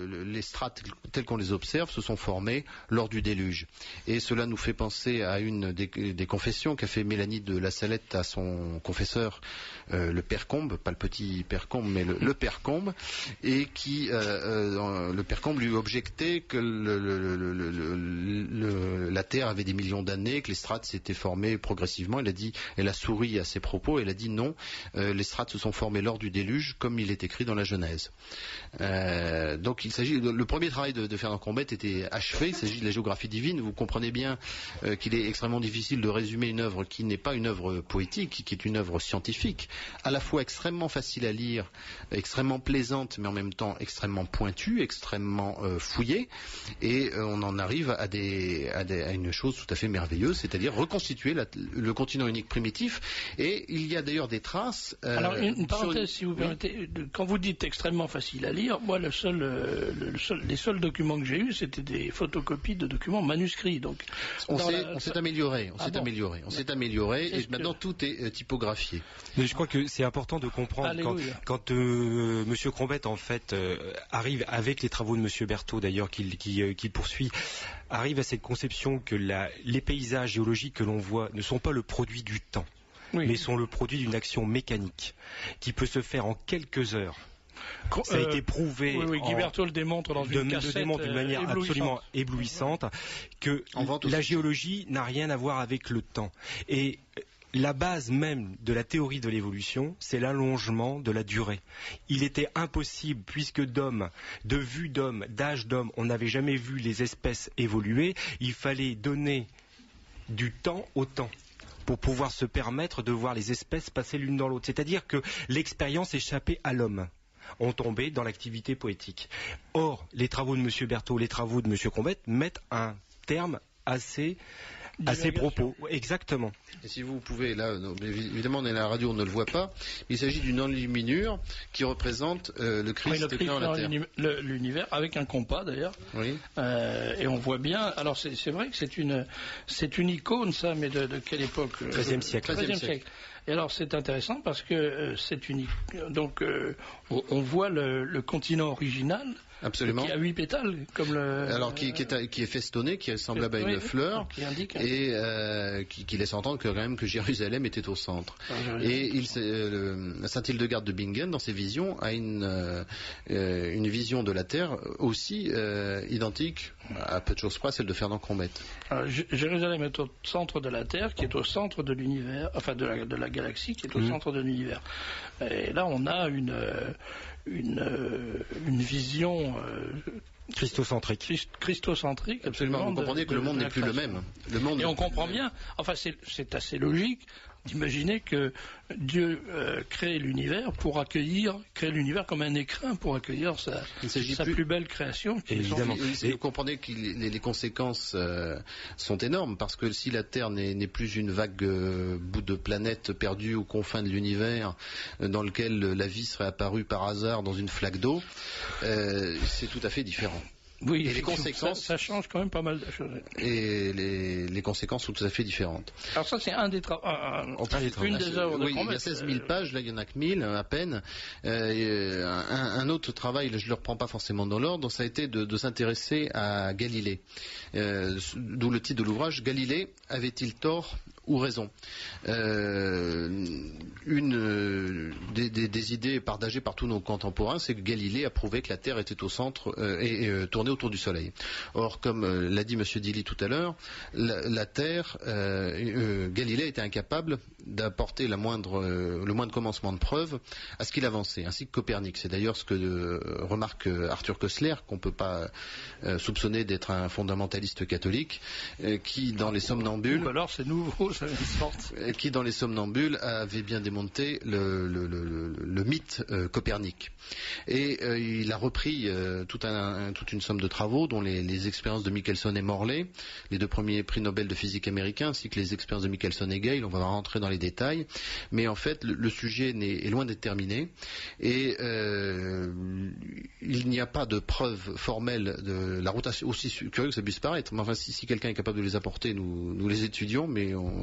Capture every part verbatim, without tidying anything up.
le, les strates telles qu'on les observe se sont formées lors du déluge. Et cela nous fait penser à une des, des confessions qu'a fait Mélanie de la Salette à son confesseur, euh, le Père Combe, pas le petit Père Combe, mais le, le Père Combe, et qui, euh, euh, le Père Combe lui objectait que le, le, le, le, le, la Terre avait des millions d'années, que les strates s'étaient formées progressivement. Il a dit, elle a souri à ses propos, elle a dit non, euh, les strates se sont formées lors du déluge, comme il est écrit dans la Genèse. Euh, donc il s'agit, le premier travail de, de Fernand Combette était achevé, il s'agit de la géographie divine. Vous comprenez bien euh, qu'il est extrêmement difficile de résumer une œuvre qui n'est pas une œuvre poétique, qui est une œuvre scientifique, à la fois extrêmement facile à lire, extrêmement plaisante, mais en même temps extrêmement pointue, extrêmement euh, fouillée, et euh, on en arrive à, des, à, des, à une chose tout à fait merveilleuse, c'est-à-dire reconstituer la, le continent unique primitif. Et il y a d'ailleurs des traces. Euh, Alors une, une parenthèse, une... si vous oui. permettez, quand vous dites extrêmement facile à lire, moi le seul, euh, le seul, les seuls documents que j'ai eus, c'était des photocopies de documents manuscrits. Donc on s'est la... amélioré, on ah s'est bon. amélioré, on s'est amélioré, et que... maintenant tout est euh, typographié. Mais je crois que c'est important de comprendre Alléluia. quand, quand euh, Monsieur Combette en fait euh, arrive avec les travaux de Monsieur Berthaud d'ailleurs qu'il qui, euh, qui poursuit, arrive à cette conception que la, les paysages géologiques que l'on voit ne sont pas le produit du temps, oui. mais sont le produit d'une action mécanique qui peut se faire en quelques heures. Ça a euh, été prouvé. Oui, oui, Guy Berthaud le démontre dans une de, cassette le démontre d'une manière éblouissante. absolument éblouissante que la géologie n'a rien à voir avec le temps. Et la base même de la théorie de l'évolution, c'est l'allongement de la durée. Il était impossible, puisque d'hommes, de vue d'hommes, d'âge d'hommes, on n'avait jamais vu les espèces évoluer, il fallait donner du temps au temps pour pouvoir se permettre de voir les espèces passer l'une dans l'autre. C'est-à-dire que l'expérience échappait à l'homme. On tombait dans l'activité poétique. Or, les travaux de Monsieur Berthaud, les travaux de Monsieur Combette mettent un terme assez... à ses propos, exactement. Et si vous pouvez, là, évidemment on est à la radio, on ne le voit pas, il s'agit d'une enluminure qui représente euh, le Christ, oui, le Christ dans la Terre. L'univers, avec un compas d'ailleurs. Oui. Euh, et on voit bien, alors c'est vrai que c'est une, c'est une icône ça, mais de, de quelle époque? treizième siècle. treizième siècle. Et alors c'est intéressant parce que euh, c'est une, donc euh, on, on voit le, le continent original. Absolument. Qui a huit pétales, comme le. Alors qui, qui, est, qui est festonné, qui est semblable à une oui, fleur, qui indique, et euh, qui, qui laisse entendre que quand même que Jérusalem était au centre. Ah, et il, euh, Saint Hildegarde de Bingen, dans ses visions, a une euh, une vision de la Terre aussi euh, identique, à peu de choses près, à celle de Fernand Combette. Alors, Jérusalem est au centre de la Terre, qui est au centre de l'univers, enfin de la, de la galaxie, qui est au mmh. centre de l'univers. Et là, on a une une une vision euh, christocentrique. Christocentrique, absolument. Vous comprenez que le monde n'est plus le même. Le monde et on comprend bien, enfin c'est assez logique d'imaginer que Dieu euh, crée l'univers pour accueillir, crée l'univers comme un écrin pour accueillir sa, sa plus... plus belle création. Qui Évidemment. Est et vous comprenez que les, les conséquences euh, sont énormes, parce que si la Terre n'est plus une vague euh, bout de planète perdue aux confins de l'univers, euh, dans lequel la vie serait apparue par hasard dans une flaque d'eau, euh, c'est tout à fait différent. Oui, et les conséquences, ça, ça change quand même pas mal de choses. Et les, les conséquences sont tout à fait différentes. Alors ça, c'est un des travaux, une des œuvres de oui, il y a seize mille pages, là il y en a que mille à peine. Euh, un, un autre travail, là, je ne le reprends pas forcément dans l'ordre, ça a été de, de s'intéresser à Galilée. Euh, D'où le titre de l'ouvrage, Galilée avait-il tort ou raison? euh, Une euh, des, des, des idées partagées par tous nos contemporains, c'est que Galilée a prouvé que la Terre était au centre euh, et, et euh, tournait autour du Soleil. Or, comme euh, l'a dit Monsieur Dilly tout à l'heure, la, la Terre, euh, euh, Galilée était incapable d'apporter la moindre, euh, le moindre commencement de preuve à ce qu'il avançait, ainsi que Copernic. C'est d'ailleurs ce que euh, remarque Arthur Koestler, qu'on ne peut pas euh, soupçonner d'être un fondamentaliste catholique, euh, qui dans les somnambules, ou alors c'est nouveau, ça sorte. qui dans les somnambules avait bien démonté le, le, le, le, le mythe euh, Copernic. Et euh, il a repris euh, tout un, un, toute une somme de travaux, dont les, les expériences de Michelson et Morley, les deux premiers prix Nobel de physique américains, ainsi que les expériences de Michelson et Gale. On va rentrer dans les détails, mais en fait le, le sujet est, est loin d'être terminé, et euh, il n'y a pas de preuve formelle de la rotation, aussi curieuse que ça puisse paraître. Mais enfin, si, si quelqu'un est capable de les apporter, nous, nous les étudions, mais on,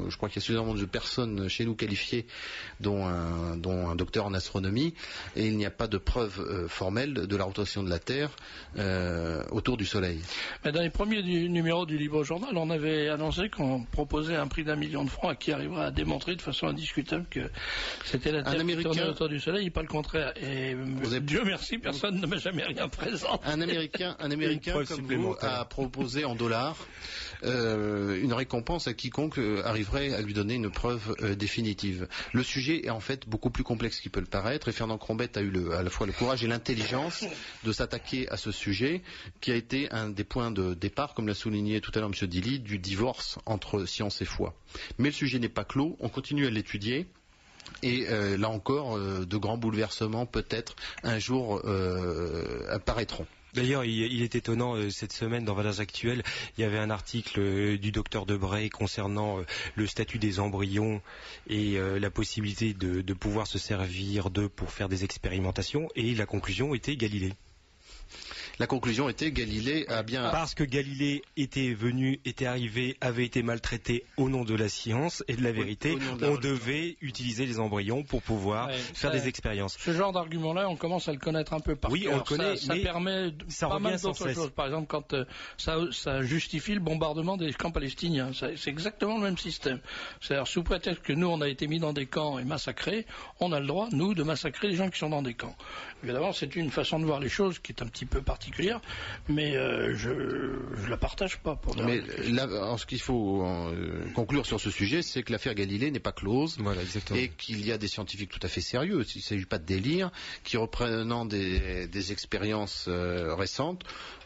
je crois qu'il y a suffisamment de personnes chez nous qualifiées, dont un, dont un docteur en astronomie, et il n'y a pas de preuve euh, formelle de la rotation de la Terre euh, autour du Soleil. Mais dans les premiers du, numéros du Libre Journal, on avait annoncé qu'on proposait un prix d'un million de francs à qui arrivera à démontrer de façon indiscutable que c'était la Terre qui tournait autour du Soleil, et pas le contraire. Et avez... Dieu merci, personne ne m'a jamais rien présenté. Un Américain, un Américain comme vous a proposé en dollars euh, une récompense à quiconque euh, arriverait à lui donner une preuve euh, définitive. Le sujet est en fait beaucoup plus complexe qu'il peut le paraître, et Fernand Crombette a eu le, à la fois le courage et l'intelligence de s'attaquer à ce sujet, qui a été un des points de départ, comme l'a souligné tout à l'heure M. Dilly, du divorce entre science et foi. Mais le sujet n'est pas clos, on continue à l'étudier. Et euh, là encore, euh, de grands bouleversements peut-être un jour euh, apparaîtront. D'ailleurs, il, il est étonnant, euh, cette semaine, dans Valeurs Actuelles, il y avait un article euh, du docteur Debray concernant euh, le statut des embryons et euh, la possibilité de, de pouvoir se servir d'eux pour faire des expérimentations, et la conclusion était Galilée. La conclusion était Galilée a bien... Parce que Galilée était venu, était arrivé, avait été maltraité au nom de la science et de la vérité, oui, de la on devait utiliser les embryons pour pouvoir ouais, faire ça, des expériences. Ce genre d'argument-là, on commence à le connaître un peu par Oui, cœur. on le connaît, ça, ça mais permet ça pas mal d'autres choses. Par exemple, quand euh, ça, ça justifie le bombardement des camps palestiniens. C'est exactement le même système. C'est-à-dire, sous prétexte que nous, on a été mis dans des camps et massacrés, on a le droit, nous, de massacrer les gens qui sont dans des camps. Évidemment, c'est une façon de voir les choses qui est un petit peu particulière, mais euh, je ne la partage pas. Pour mais là, ce qu'il faut euh, conclure sur ce sujet, c'est que l'affaire Galilée n'est pas close, voilà, exactement. Et qu'il y a des scientifiques tout à fait sérieux, il ne s'agit pas de délire, qui reprenant des, des expériences euh, récentes,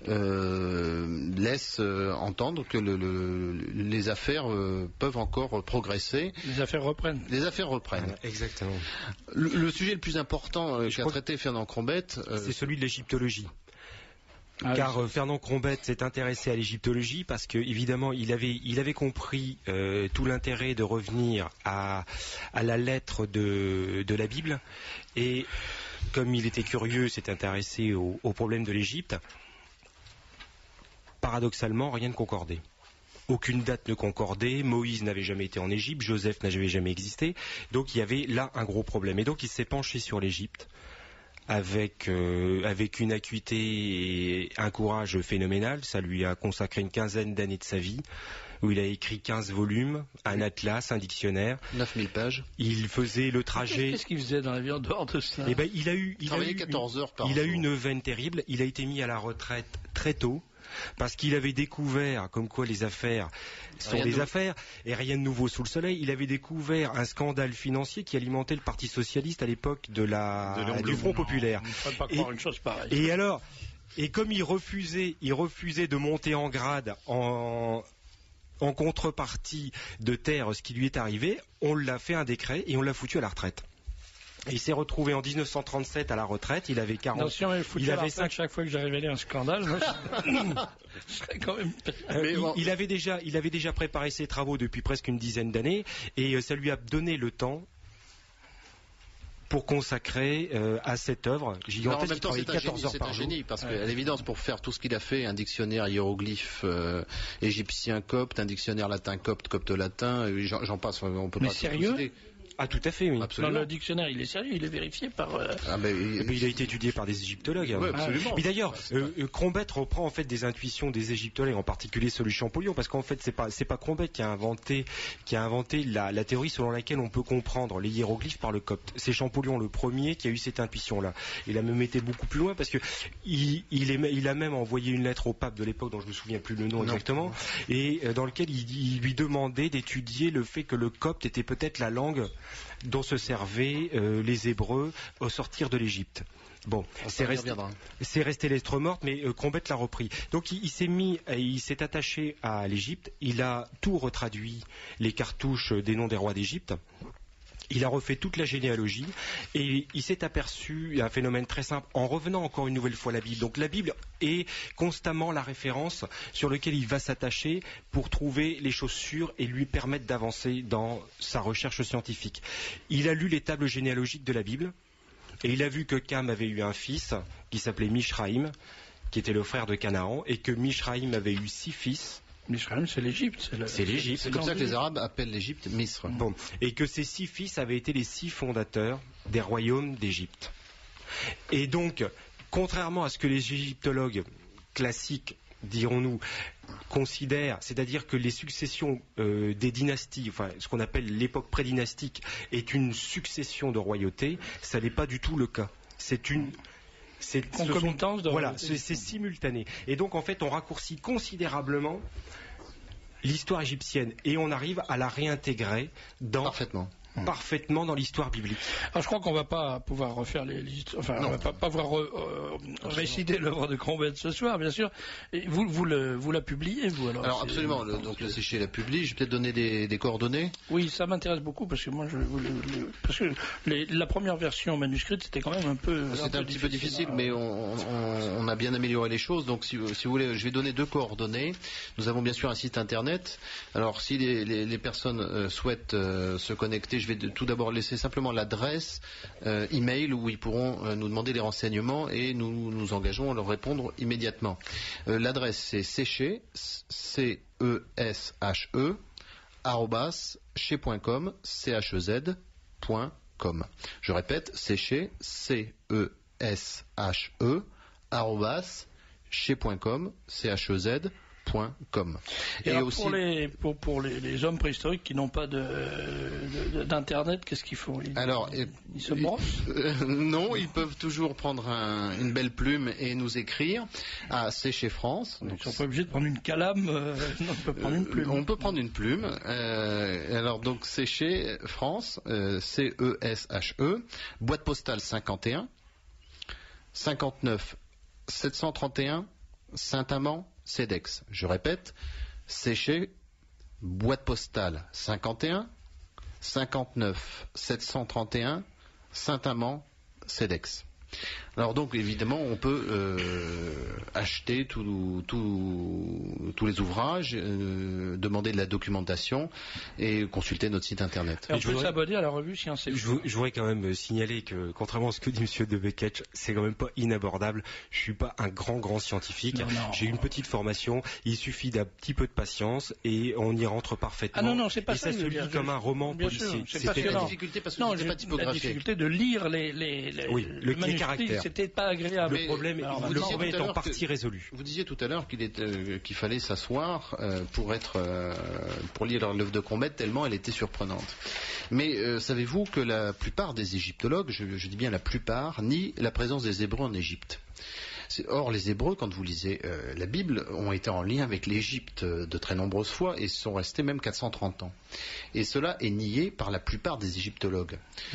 euh, laissent euh, entendre que le, le, les affaires euh, peuvent encore progresser. Les affaires reprennent. Les affaires reprennent. Voilà, exactement. Le, le sujet le plus important euh, qu'a traité Fernand Crombette, euh, c'est celui de l'égyptologie. Ah, Car oui. euh, Fernand Crombette s'est intéressé à l'égyptologie parce que évidemment il avait, il avait compris euh, tout l'intérêt de revenir à, à la lettre de, de la Bible, et comme il était curieux, s'est intéressé au, au problème de l'Égypte. Paradoxalement, rien ne concordait. Aucune date ne concordait, Moïse n'avait jamais été en Égypte, Joseph n'avait jamais existé, donc il y avait là un gros problème. Et donc il s'est penché sur l'Égypte. Avec, euh, avec une acuité et un courage phénoménal. Ça lui a consacré une quinzaine d'années de sa vie, où il a écrit quinze volumes, un atlas, un dictionnaire. neuf mille pages. Il faisait le trajet... Qu'est-ce qu'il faisait dans la vie en dehors de ça? Eh ben, il a eu, il a eu, quatorze heures par il jour. a eu une veine terrible. Il a été mis à la retraite très tôt, parce qu'il avait découvert, comme quoi les affaires sont rien des de... affaires, et rien de nouveau sous le soleil. Il avait découvert un scandale financier qui alimentait le Parti Socialiste à l'époque de la, de du Front Populaire. On ne peut pas croire et, une chose pareille. Et alors, et comme il refusait, il refusait de monter en grade en... en contrepartie de taire ce qui lui est arrivé, on l'a fait un décret et on l'a foutu à la retraite. Et il s'est retrouvé en dix-neuf cent trente-sept à la retraite, il avait quarante... Non, si on avait foutu il à la avait retraite cinq... chaque fois que j'ai révélé un scandale, moi, je serais quand même... Euh, il, bon. il, avait déjà, il avait déjà préparé ses travaux depuis presque une dizaine d'années, et euh, ça lui a donné le temps pour consacrer euh, à cette œuvre gigantesque. En même temps, c'est un génie, c'est un génie parce ouais. qu'à l'évidence, pour faire tout ce qu'il a fait, un dictionnaire hiéroglyphe euh, égyptien copte, un dictionnaire latin copte, copte latin, j'en passe, on peut Mais pas... sérieux tout Ah, tout à fait, oui. Absolument. Dans le dictionnaire, il est sérieux, il est vérifié par... Euh... Ah, ben, il... il a été étudié par des égyptologues. Oui, absolument. Mais d'ailleurs, euh, Crombette reprend en fait des intuitions des égyptologues, en particulier celui de Champollion, parce qu'en fait, c'est pas, c'est pas Crombette qui a inventé, qui a inventé la, la théorie selon laquelle on peut comprendre les hiéroglyphes par le copte. C'est Champollion le premier qui a eu cette intuition-là. Il a même été beaucoup plus loin, parce que il, il, est, il a même envoyé une lettre au pape de l'époque, dont je me souviens plus le nom non. exactement, et euh, dans lequel il, il lui demandait d'étudier le fait que le copte était peut-être la langue dont se servaient euh, les Hébreux au sortir de l'Égypte. Bon, c'est resté, c'est resté lettre morte, mais euh, Crombette l'a repris. Donc il, il s'est mis, il s'est attaché à l'Égypte. Il a tout retraduit, les cartouches des noms des rois d'Égypte. Il a refait toute la généalogie et il s'est aperçu un phénomène très simple en revenant encore une nouvelle fois à la Bible. Donc la Bible est constamment la référence sur laquelle il va s'attacher pour trouver les choses sûres et lui permettre d'avancer dans sa recherche scientifique. Il a lu les tables généalogiques de la Bible et il a vu que Cam avait eu un fils qui s'appelait Mishraïm, qui était le frère de Canaan, et que Mishraïm avait eu six fils Misraël, c'est l'Égypte. C'est, le... c'est l'Égypte. C'est comme ça que les Arabes appellent l'Égypte Misr. Bon. Et que ces six fils avaient été les six fondateurs des royaumes d'Égypte. Et donc, contrairement à ce que les égyptologues classiques, dirons-nous, considèrent, c'est-à-dire que les successions euh, des dynasties, enfin ce qu'on appelle l'époque prédynastique, est une succession de royautés, ça n'est pas du tout le cas. C'est une C'est concomitance de voilà, c'est, c'est simultané. Et donc en fait, on raccourcit considérablement l'histoire égyptienne et on arrive à la réintégrer dans parfaitement. parfaitement dans l'histoire biblique. Alors, je crois qu'on va pas pouvoir refaire les, les enfin, non. on va pas, pas pouvoir euh, réciter l'œuvre de Combette ce soir, bien sûr. Et vous, vous, le, vous la publiez, vous alors Alors absolument. Le, donc le Séché la publie. Je vais peut-être donner des, des coordonnées. Oui, ça m'intéresse beaucoup parce que moi, je, le, le, parce que les, la première version manuscrite, c'était quand même un peu. C'était un, un petit difficile, peu difficile, hein, mais on, on, on a bien amélioré les choses. Donc, si, si vous voulez, je vais donner deux coordonnées. Nous avons bien sûr un site internet. Alors, si les, les, les personnes euh, souhaitent euh, se connecter, je vais de, tout d'abord laisser simplement l'adresse euh, email où ils pourront euh, nous demander des renseignements et nous nous engageons à leur répondre immédiatement. Euh, l'adresse c'est séché, c e s h e arobase chez point com, c h e z point com. Je répète, séché, c e s h e arobase chez point com, c h e z point com. Et, et alors aussi pour les pour, pour les, les hommes préhistoriques qui n'ont pas de, de, d'internet, qu'est-ce qu'ils font? Ils, alors ils, ils se brossent euh, Non, ils peuvent toujours prendre un, une belle plume et nous écrire à Séché France. Donc, ils ne sont pas obligés de prendre une calame. Euh, non, on peut prendre une plume. Euh, on peut prendre une plume. Euh, alors donc Séché France, euh, C E S H E, boîte postale cinquante et un, cinquante-neuf sept cent trente et un, Saint-Amand, Cedex. Je répète, Séché, boîte postale cinquante et un, cinquante-neuf sept cent trente et un, Saint-Amand, Cedex. Alors donc évidemment on peut euh, acheter tous tout, tout les ouvrages, euh, demander de la documentation et consulter notre site internet. Et on et peut voudrais, s'abonner à la revue Science et Vie. Je, je voudrais quand même signaler que contrairement à ce que dit M. De Beketch, c'est quand même pas inabordable. Je suis pas un grand grand scientifique. Non, non. J'ai une petite formation. Il suffit d'un petit peu de patience et on y rentre parfaitement. Ah non non c'est pas et ça. Et ça se lit comme un roman bien policier. Sûr, c'est C'était la difficulté parce que non, c'était pas typographié. La difficulté de lire les les, les oui le, les caractères. C'était pas agréable. Le problème, alors, le problème est en partie résolu. Vous disiez tout à l'heure qu'il, est, euh, qu'il fallait s'asseoir euh, pour être euh, pour lire l'œuvre de Combette tellement elle était surprenante. Mais euh, savez-vous que la plupart des égyptologues, je, je dis bien la plupart, nient la présence des Hébreux en Égypte. Or, les Hébreux, quand vous lisez euh, la Bible, ont été en lien avec l'Égypte de très nombreuses fois et sont restés même quatre cent trente ans. Et cela est nié par la plupart des égyptologues.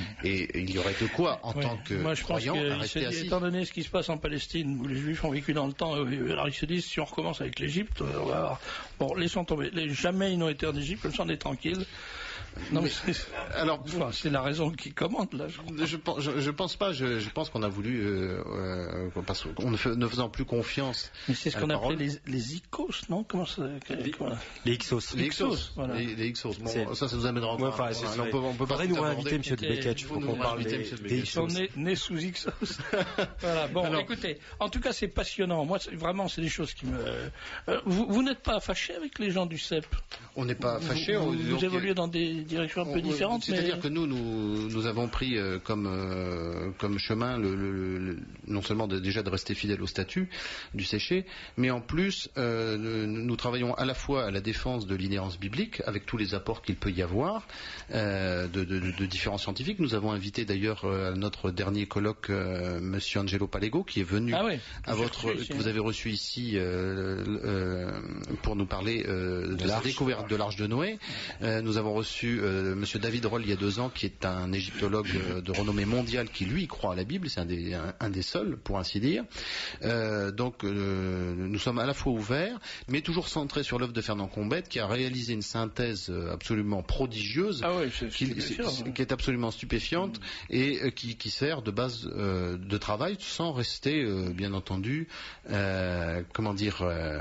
Et il y aurait de quoi, en ouais. tant que Moi, je croyant, pense à rester dit, assis. Étant donné ce qui se passe en Palestine, où les Juifs ont vécu dans le temps, alors ils se disent, si on recommence avec l'Égypte, on va avoir... Bon, laissons tomber. Les, jamais ils n'ont été en Égypte, comme ça on est tranquille. Non, mais c'est, alors, enfin, c'est la raison qui commande là. Je, je, pense, je, je pense pas. Je, je pense qu'on a voulu, euh, euh, parce qu'on ne, fait, ne faisant plus confiance. Mais c'est ce qu'on appelait les, les icos, non? Comment ça Les, comment... les ixos. Les ixos. Voilà. Les, les ixos. Bon, c'est... ça, ça nous amènera. Ouais, enfin, c'est, on peut, on peut pas nous inviter, Monsieur de Beketch, pour qu'on parle des, des ixos. On est nés sous ixos. Voilà. Bon, alors, écoutez, en tout cas, c'est passionnant. Moi, c'est, vraiment, c'est des choses qui me. Euh, vous, vous n'êtes pas fâché avec les gens du C E P? On n'est pas fâché. Vous, vous, vous évoluez dans des directions un peu différentes. C'est-à-dire mais... que nous, nous, nous avons pris euh, comme, euh, comme chemin le, le, le, non seulement de, déjà de rester fidèle au statut du Séché, mais en plus, euh, nous travaillons à la fois à la défense de l'inhérence biblique, avec tous les apports qu'il peut y avoir, euh, de, de, de différents scientifiques. Nous avons invité d'ailleurs à notre dernier colloque euh, Monsieur Angelo Palego, qui est venu ah oui, à votre, que vous avez reçu ici euh, euh, pour nous parler euh, de la découverte de l'Arche de Noé. Euh, nous avons reçu euh, Monsieur David Roll il y a deux ans, qui est un égyptologue de renommée mondiale qui lui croit à la Bible, c'est un des, un, un des seuls pour ainsi dire. Euh, donc euh, nous sommes à la fois ouverts, mais toujours centrés sur l'œuvre de Fernand Combette, qui a réalisé une synthèse absolument prodigieuse, ah ouais, c'est qui, qui, qui est absolument stupéfiante mmh. et euh, qui, qui sert de base euh, de travail, sans rester euh, bien entendu, euh, comment dire, euh,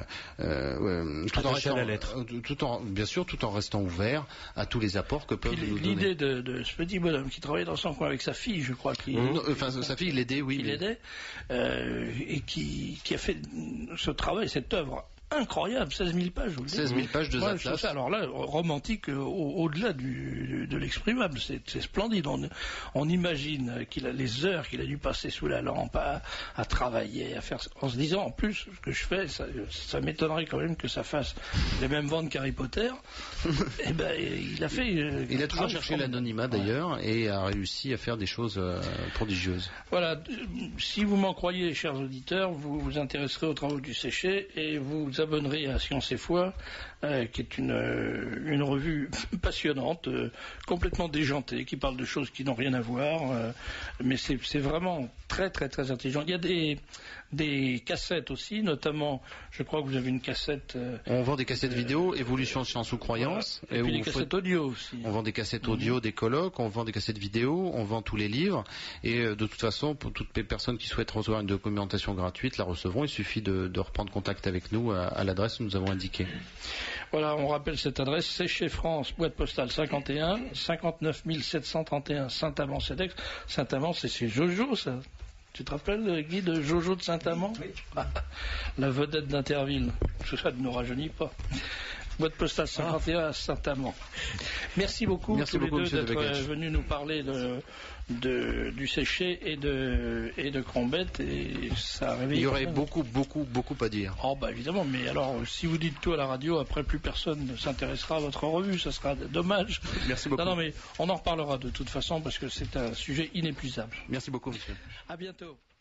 euh, tout en restant, la lettre. tout en, bien sûr, tout en restant ouvert à tous les apports que peuvent Puis nous l'idée donner. De, de ce petit bonhomme qui travaillait dans son coin avec sa fille, je crois, qui, non, enfin sa fille l'aidait, oui, qui mais... l'aidait, euh, et qui, qui a fait ce travail, cette œuvre incroyable, seize mille pages. Vous seize mille pages de ouais, atlas. Ça, alors là, romantique au, au-delà du, de l'exprimable, c'est, c'est splendide. On, on imagine qu'il a les heures qu'il a dû passer sous la lampe à, à travailler, à faire, en se disant en plus ce que je fais, ça, ça m'étonnerait quand même que ça fasse les mêmes ventes qu'Harry Potter. Et ben, il a fait. Euh, il a toujours cherché l'anonymat d'ailleurs ouais. et a réussi à faire des choses euh, prodigieuses. Voilà. Si vous m'en croyez, chers auditeurs, vous vous intéresserez aux travaux du Séché et vous vous abonnerez à Science et Foi, euh, qui est une, euh, une revue passionnante, euh, complètement déjantée, qui parle de choses qui n'ont rien à voir, euh, mais c'est, c'est vraiment très très très intelligent. Il y a des, des cassettes aussi, notamment, je crois que vous avez une cassette... Euh, on vend des cassettes euh, vidéo, Évolution de Science ou Croyance. Voilà. Et, et puis des cassettes faut... audio aussi. On vend des cassettes audio, mmh. des colloques, on vend des cassettes vidéo, on vend tous les livres, et euh, de toute façon, pour toutes les personnes qui souhaitent recevoir une documentation gratuite, la recevront. Il suffit de, de reprendre contact avec nous à, à l'adresse que nous avons indiquée. Voilà, on rappelle cette adresse, c'est chez France, boîte postale cinquante et un, cinquante-neuf mille sept cent trente et un, Saint-Amand-Cedex. Saint-Amand, c'est chez Jojo, ça. Tu te rappelles, Guy, de Jojo de Saint-Amand? Oui. La vedette d'Interville. Tout ça ne nous rajeunit pas. Boîte postale cinquante et un à Saint-Amand. Merci beaucoup, Merci tous beaucoup, les deux, d'être Debegage. venus nous parler de, de, du Séché et de, et de Crombette. Et ça a réveillé. Il y aurait beaucoup, beaucoup, beaucoup à dire. Oh, bah évidemment, mais alors, si vous dites tout à la radio, après plus personne ne s'intéressera à votre revue, ça sera dommage. Merci beaucoup. Non, non, mais on en reparlera de toute façon parce que c'est un sujet inépuisable. Merci beaucoup, monsieur. À bientôt.